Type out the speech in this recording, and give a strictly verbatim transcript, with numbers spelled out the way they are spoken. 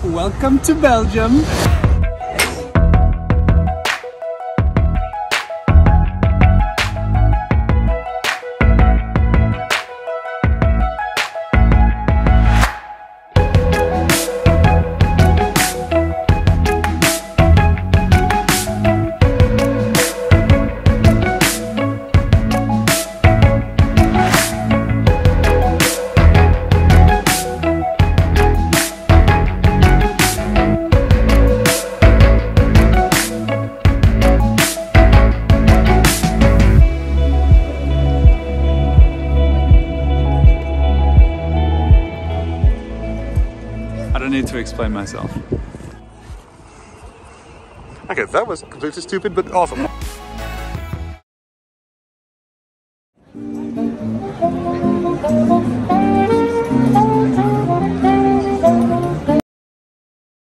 Welcome to Belgium. I don't need to explain myself. Okay, that was completely stupid, but awesome.